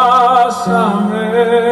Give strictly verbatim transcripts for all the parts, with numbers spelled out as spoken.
Abrázame.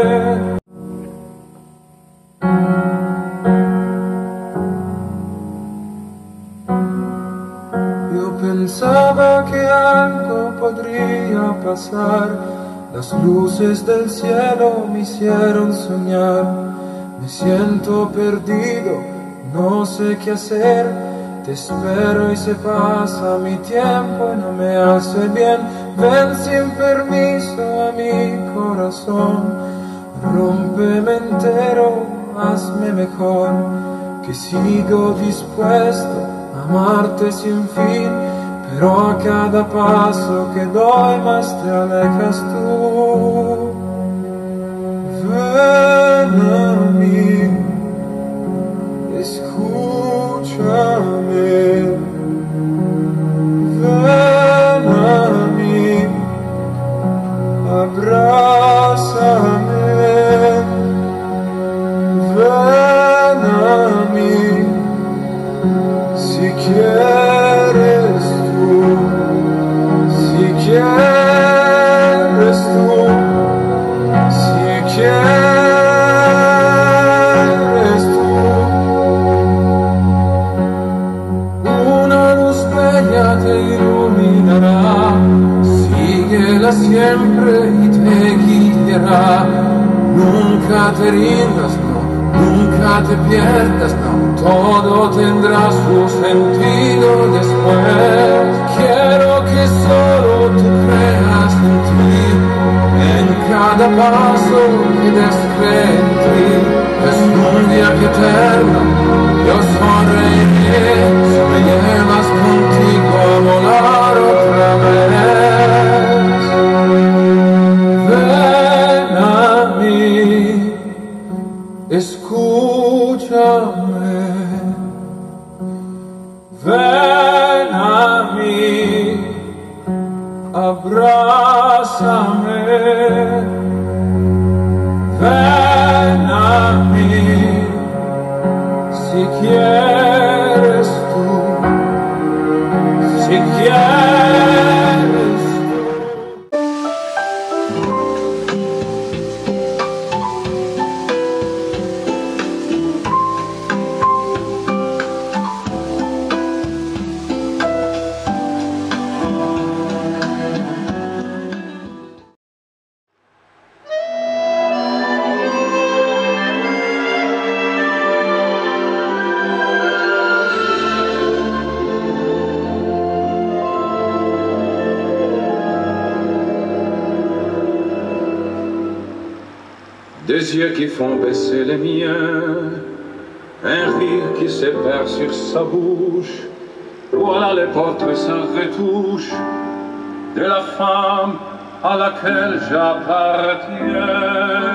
Yo pensaba que algo podría pasar. Las luces del cielo me hicieron soñar. Me siento perdido, no sé qué hacer. Te espero y se pasa mi tiempo y no me hace bien. Ven sin permiso a mi corazón. Rómpeme entero, hazme mejor. Que sigo dispuesto a amarte sin fin. Pero a cada paso que doy más te alejas tú. Ven a mí, escúchame. Ven a mí, abrázame. Ven a mí, si quieres. Si quieres tú, si quieres tú, una luz bella te iluminará, síguela siempre y te guiará. Nunca te rindas, no, nunca te pierdas, no, todo tendrá su sentido después. Quiero que solo tú creas en ti, en cada paso que des en ti. Es un viaje eterno, yo sonreiré si me llevas contigo a volar otra vez. Ven a mí, escúchame. Ven a mí, abrázame. Ven a mí, si quieres tú, si quieres tú. Des yeux qui font baisser les miens, un rire qui se perd sur sa bouche. Voilà les portraits sans retouche de la femme à laquelle j'appartiens.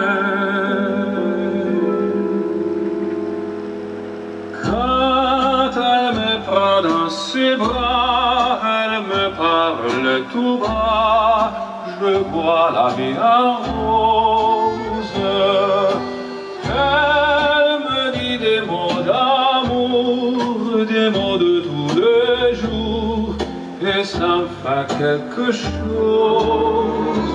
Quand elle me prend dans ses bras, elle me parle tout bas, je vois la vie en rose. Elle me dit des mots d'amour, des mots de tous les jours, et ça me fait quelque chose.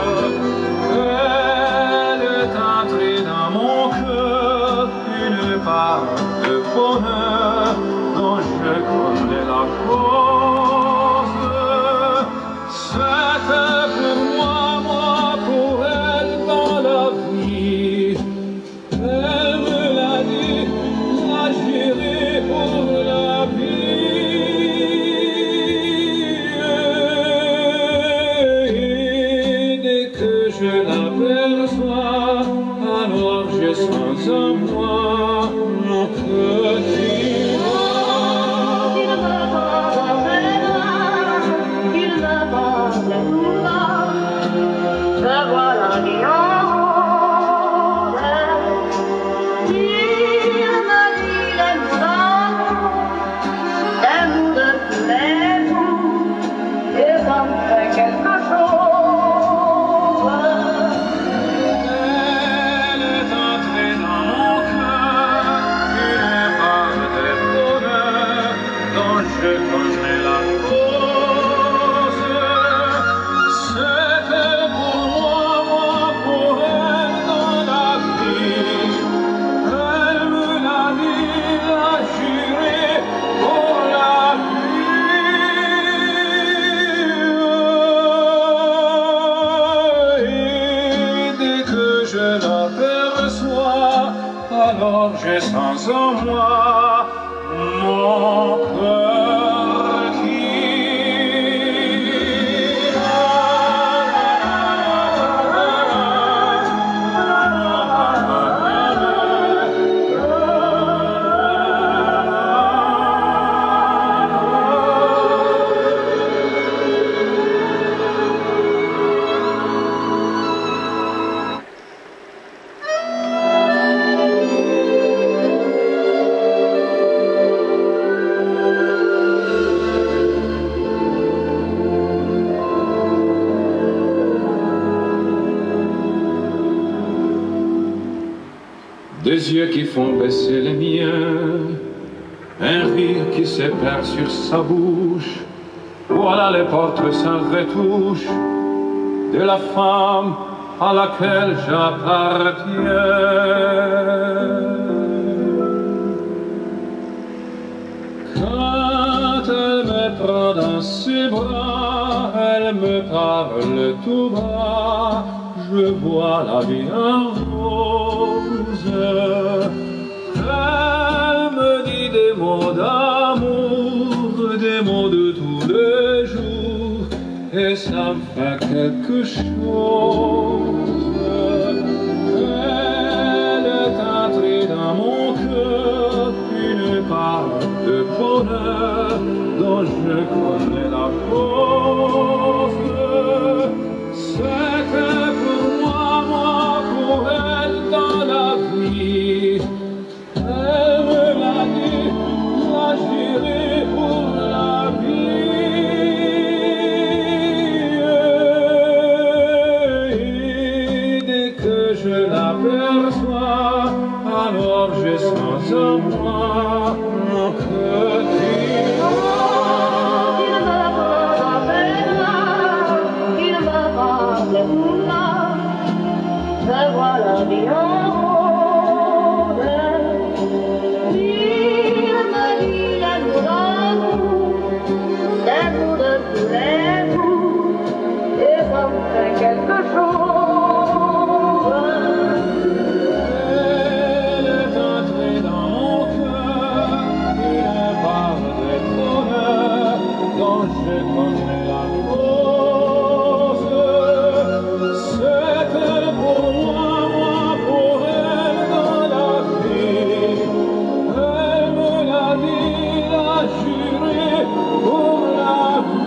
Elle est entrée dans mon cœur, une part de bonheur dont je connais la cause. C'était pour moi, moi pour elle dans la vie. Elle me l'a dit, la j'irai pour la vie. Et dès que je l'aperçois, alors je sens en moi mon petit roi. Il me parlera, il me parlera, je vois la vie en rose. Il me dit des mots d'amour, des mots de tous les jours, et ça me fait quelque chose. Elle est entrée dans mon cœur, une part de bonheur dont je connais la cause. C'était pour moi, moi je l'aperçois, alors j'ai sens en moi mon cœur qui des yeux qui font baisser les miens, un rire qui se perd sur sa bouche. Voilà les portraits sans retouche de la femme à laquelle j'appartiens. Quand elle me prend dans ses bras, elle me parle tout bas, je vois la vie en rose. Elle me dit des mots d'amour, des mots de tous les jours, et ça me fait quelque chose. Elle est entrée dans mon cœur, une part de bonheur dont je connais la cause. C'était pour moi, moi pour elle dans la vie. Elle me l'a dit, la juré pour la vie. Et dès que je l'aperçois, alors je sens en moi mon cœur qui je vois la vie en rose. Il me dit des mots d'amour, des mots de tous les jours, et ça me fait quelque chose. Elle est entrée dans mon cœur, une part de bonheur dont je connais la cause. C'était pour moi, moi pour elle dans la vie. Elle me l'a dit, l'a juré pour la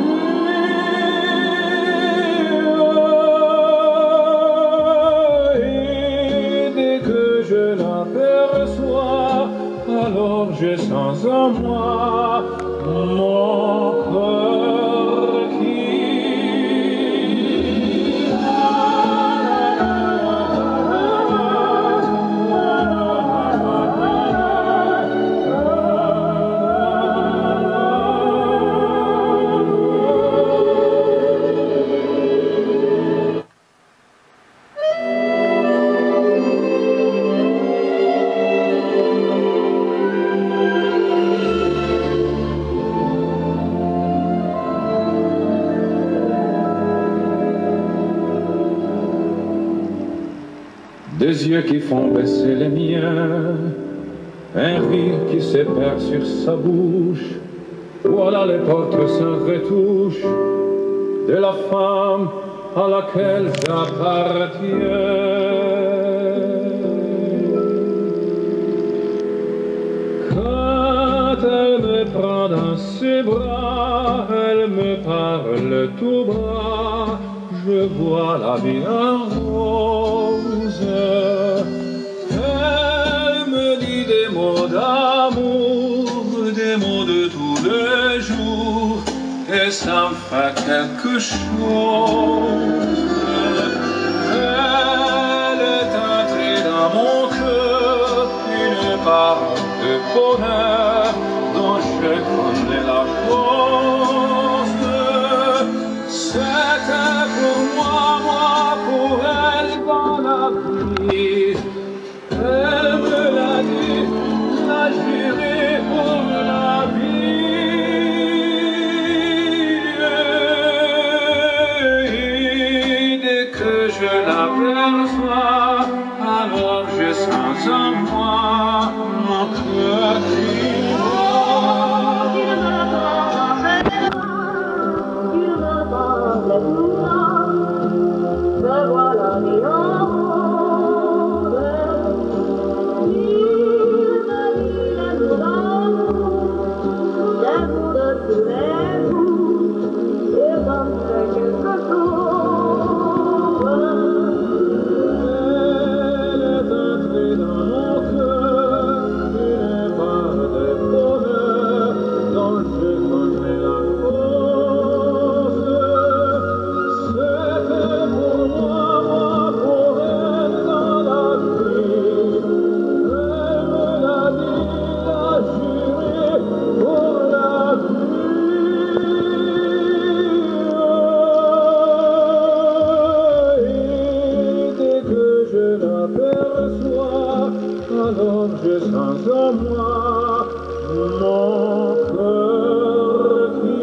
vie. Et dès que je l'aperçois, alors je sens en moi mon cœur qui des yeux qui font baisser les miens, un rire qui se perd sur sa bouche. Voilà les portraits sans retouche de la femme à laquelle j'appartiens. Quand elle me prend dans ses bras, elle me parle tout bas, je vois la vie en rose. Elle me dit des mots d'amour, des mots de tous les jours, et ça me fait quelque chose. Elle est entrée dans mon cœur, une part de bonheur dont je connais la cause. C'était pour moi, moi pour elle dans la vie. Elle me l'a dit, l'a juré pour la vie. Et dès que je l'aperçois, alors je sens en moi mon cœur qui bat. Il me prend dans ses bras, il me tend les bras, me voilà mis en rose. Il me dit les mots d'amour, les mots de tous les jours, et ça me fait quelque chose. Alors je sens en moi mon cœur qui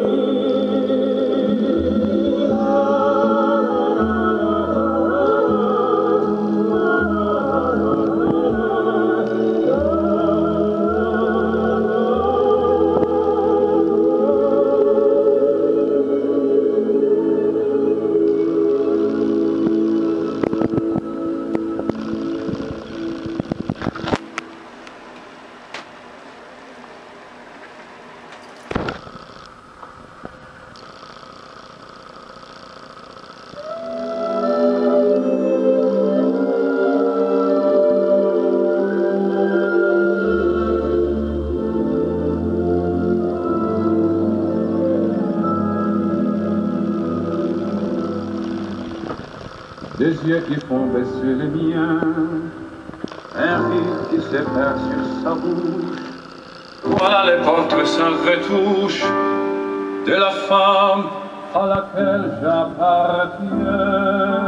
des yeux qui font baisser les miens, un rire qui s'épère sur sa bouche. Voilà les portraits sans retouche de la femme à laquelle j'appartiens.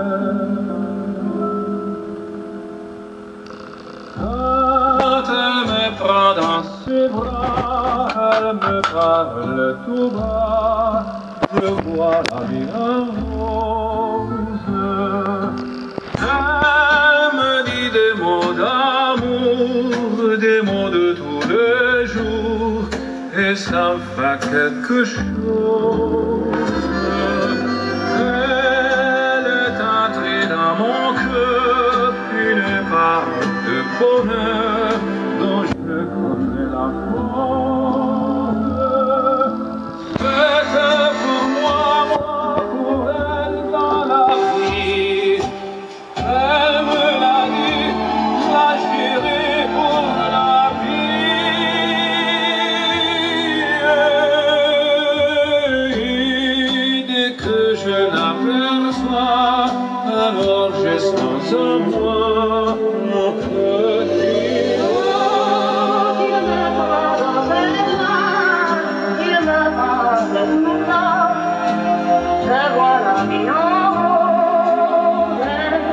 Quand elle me prend dans ses bras, elle me parle tout bas, je vois la vie en rose. Elle me dit des mots d'amour, des mots de tous les jours, et ça me fait quelque chose. Elle est entrée dans mon cœur, une part de bonheur dont je connais la cause. C'était pour moi, moi pour elle dans la vie. Elle me l'a dit, la chérie pour la vie. Dès que je l'aperçois, alors je sens en moi mon cœur qui bat. Il me prend dans ses bras, il me tend les bras, me voilà mis en rose.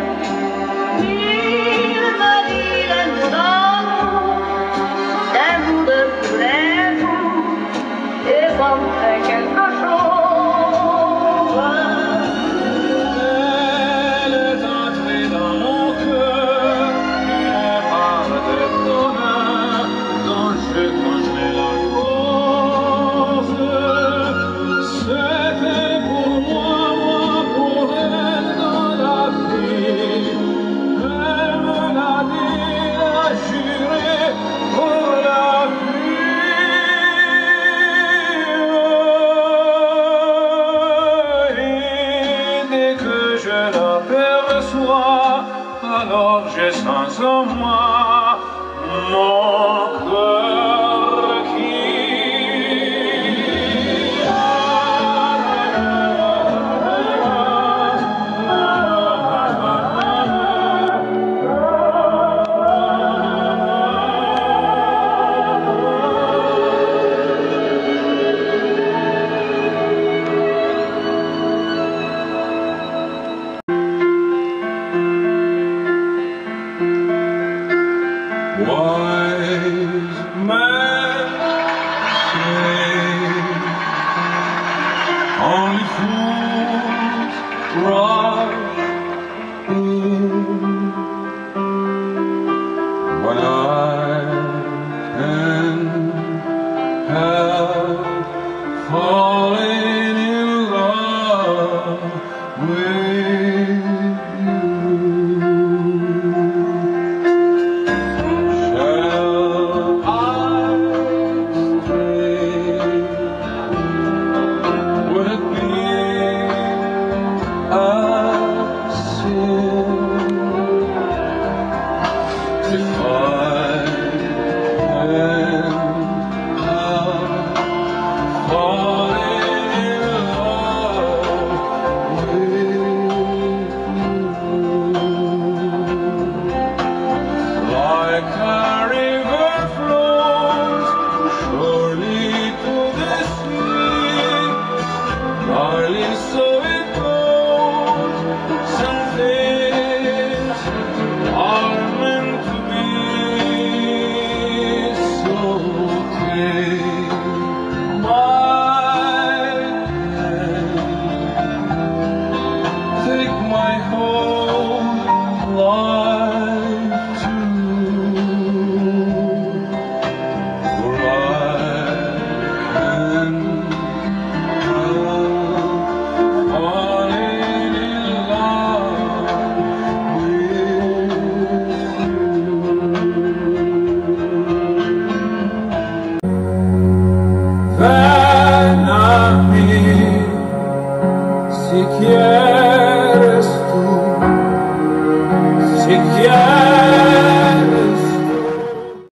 Il me dit les mots d'amour, les mots de tous les jours, et ça me fait quelque chose. Elle est entrée dans mon cœur, une part de bonheur dont je connais la cause. C'était pour moi, moi pour elle dans la vie. Elle me l'a dit, l'a juré pour la vie. Et dès que je l'aperçois, alors je sens en moi mon cœur qui wise Thank